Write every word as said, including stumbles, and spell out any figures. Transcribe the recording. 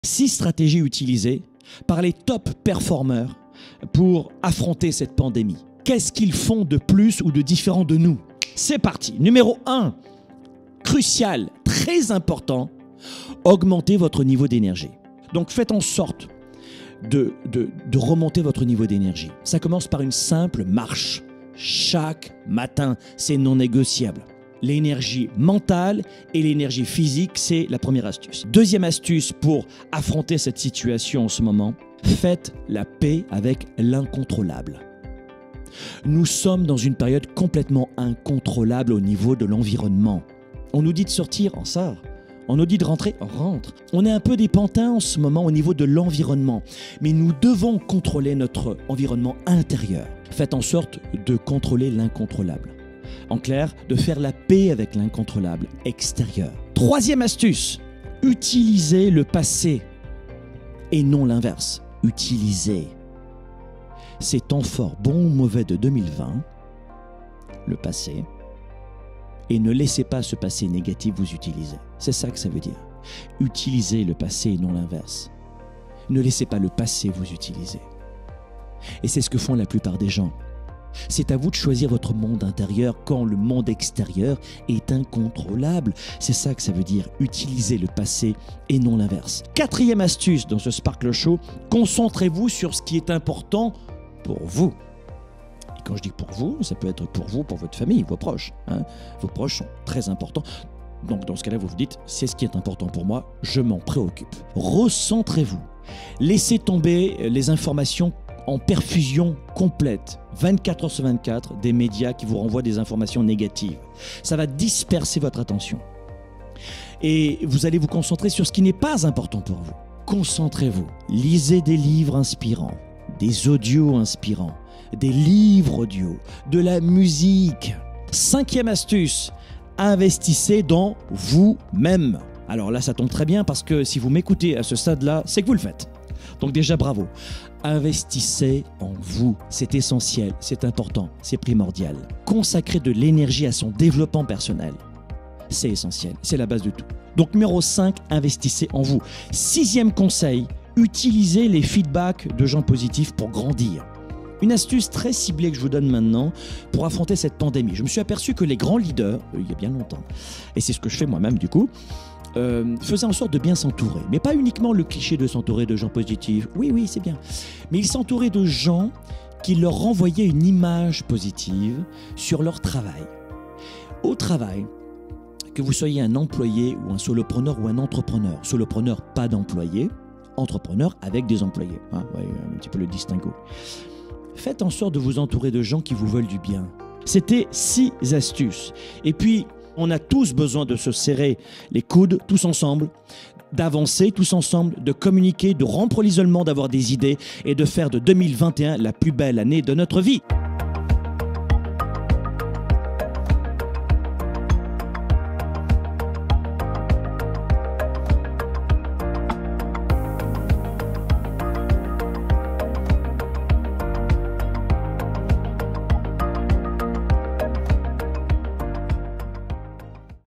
Six stratégies utilisées par les top performeurs pour affronter cette pandémie. Qu'est-ce qu'ils font de plus ou de différent de nous? C'est parti. Numéro un, crucial, très important, augmentez votre niveau d'énergie. Donc faites en sorte de, de, de remonter votre niveau d'énergie. Ça commence par une simple marche. Chaque matin, c'est non négociable. L'énergie mentale et l'énergie physique, c'est la première astuce. Deuxième astuce pour affronter cette situation en ce moment, faites la paix avec l'incontrôlable. Nous sommes dans une période complètement incontrôlable au niveau de l'environnement. On nous dit de sortir, on sort. On nous dit de rentrer, on rentre. On est un peu des pantins en ce moment au niveau de l'environnement. Mais nous devons contrôler notre environnement intérieur. Faites en sorte de contrôler l'incontrôlable. En clair, de faire la paix avec l'incontrôlable extérieur. Troisième astuce, utilisez le passé et non l'inverse. Utilisez ces temps forts, bons ou mauvais de deux mille vingt, le passé, et ne laissez pas ce passé négatif vous utiliser. C'est ça que ça veut dire. Utilisez le passé et non l'inverse. Ne laissez pas le passé vous utiliser. Et c'est ce que font la plupart des gens. C'est à vous de choisir votre monde intérieur quand le monde extérieur est incontrôlable. C'est ça que ça veut dire, utiliser le passé et non l'inverse. Quatrième astuce dans ce Sparkle Show, concentrez-vous sur ce qui est important pour vous. Et quand je dis pour vous, ça peut être pour vous, pour votre famille, vos proches. Hein. Vos proches sont très importants. Donc dans ce cas-là, vous vous dites, c'est ce qui est important pour moi, je m'en préoccupe. Recentrez-vous. Laissez tomber les informations en perfusion complète, vingt-quatre heures sur vingt-quatre, des médias qui vous renvoient des informations négatives. Ça va disperser votre attention. Et vous allez vous concentrer sur ce qui n'est pas important pour vous. Concentrez-vous. Lisez des livres inspirants, des audios inspirants, des livres audio, de la musique. Cinquième astuce, investissez dans vous-même. Alors là, ça tombe très bien parce que si vous m'écoutez à ce stade-là, c'est que vous le faites. Donc déjà, bravo. Investissez en vous. C'est essentiel, c'est important, c'est primordial. Consacrez de l'énergie à son développement personnel. C'est essentiel, c'est la base de tout. Donc numéro cinq, investissez en vous. Sixième conseil, utilisez les feedbacks de gens positifs pour grandir. Une astuce très ciblée que je vous donne maintenant pour affronter cette pandémie. Je me suis aperçu que les grands leaders, il y a bien longtemps, et c'est ce que je fais moi-même du coup, Euh, faisaient en sorte de bien s'entourer. Mais pas uniquement le cliché de s'entourer de gens positifs. Oui, oui, c'est bien. Mais ils s'entouraient de gens qui leur renvoyaient une image positive sur leur travail. Au travail, que vous soyez un employé ou un solopreneur ou un entrepreneur. Solopreneur, pas d'employé. Entrepreneur avec des employés. Hein, ouais, un petit peu le distinguo. Faites en sorte de vous entourer de gens qui vous veulent du bien. C'était six astuces. Et puis, on a tous besoin de se serrer les coudes, tous ensemble, d'avancer tous ensemble, de communiquer, de rompre l'isolement, d'avoir des idées et de faire de deux mille vingt et un la plus belle année de notre vie.